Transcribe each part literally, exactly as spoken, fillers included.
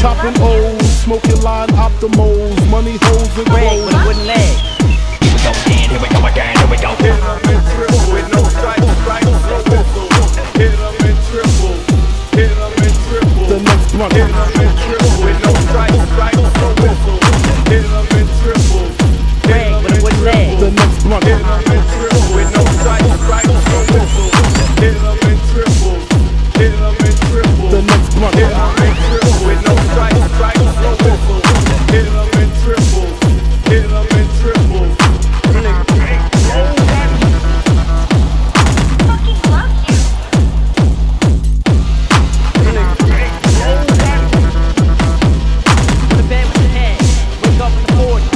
Chopping O's, smoking line optimals, money holes and Greg with a wooden leg. Here we go again, here we go again, here we go. Hit 'em in triple with no strikes, strikes, no whistle. Hit 'em in triple, hit 'em in triple. the next blunt. Hit 'em in triple with no strikes, strikes, no whistle. Hit 'em in triple, hit Greg 'em with a in wooden triple. leg. The next blunt. Hit 'em in triple with no strikes, strikes, no whistle. Hit 'em in triple, hit 'em in triple. The next blunt. Hit 'em in triple with no strikes, strikes, no whistle. Hit 'em in triple, hit 'em in triple. Put a bed with your head. Wake up in the morning.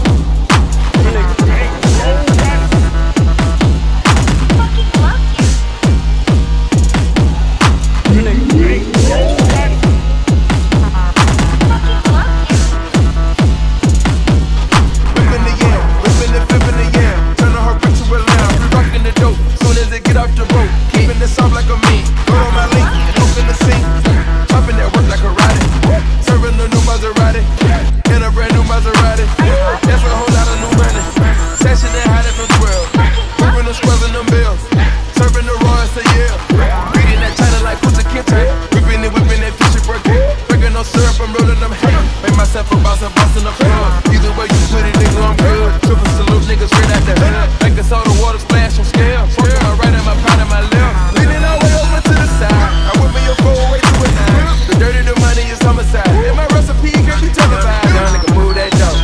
Whipping the yam, whipping and flipping the yam. Turning her bitch to a lamb. We rocking the dope, soon as it get off the road. Keeping it soft like a meat. Go on my link, open the sink. Chopping that work like a karate. Serving a new Maserati. In a brand new Maserati. That's a whole lot of new money. Sashing and hiding from twelve. Moving the squares and them bills. Serving the raw as a yeah. Reading that China like Kuta Kinte. Whipping it, whipping that fishy birthday. Breaking no syrup, I'm rolling them hay. Make myself a boss, I'm bossing the club. Either way you put it, nigga, I'm good. Triple salute, niggas straight out the hood. Like a soda water splash on scale. Fuck my right and my pot and my left. Leaning all way over to the side. I whip me a four way to a nine. The dirty, the money is homicide. In my recipe, girl, you take it back. Young nigga, move that dope.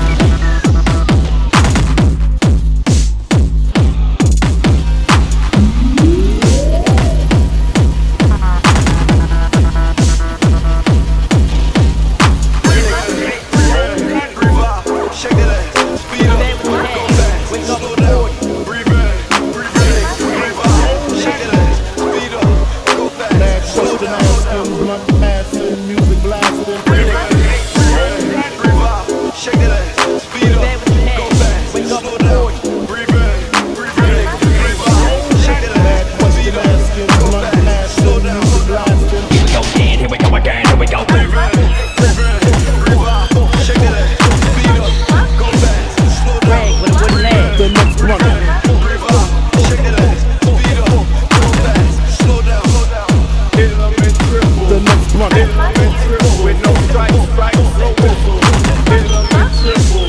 Shake that ass, speed Put a up, bed with your go head. fast, Wake up slow in the down, morning. breathe in, breathe in, breathe out. Shake that ass, speed up, go fast, Mad slow question down, slow down. asking, blunt passing, music blasting. Breathe in, breathe in, breathe out. Shake that ass, speed Put a bed up, with your head. go fast, Wake up slow in the down. morning. Breathe in, breathe in, breathe out. Shake that Mad ass, question speed up, asking, go blunt fast, slow passing, down, music blasting. Here we go again, here we go again, here we go. breathe in, breathe in, breathe out. Shake that ass, speed up, go fast, slow down. Greg with a wooden leg. The next blunt. Breathe out, shake that ass, speed up, go fast, slow down, slow down. Hit 'em in triple, The next blunt. hit 'em in triple with no strikes, strikes, no whistle. Hit 'em in triple,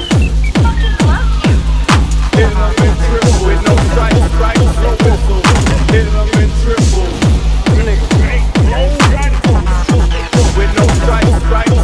hit 'em in triple with no strikes, strikes, no whistle. Hit 'em in triple, with no strikes, strikes,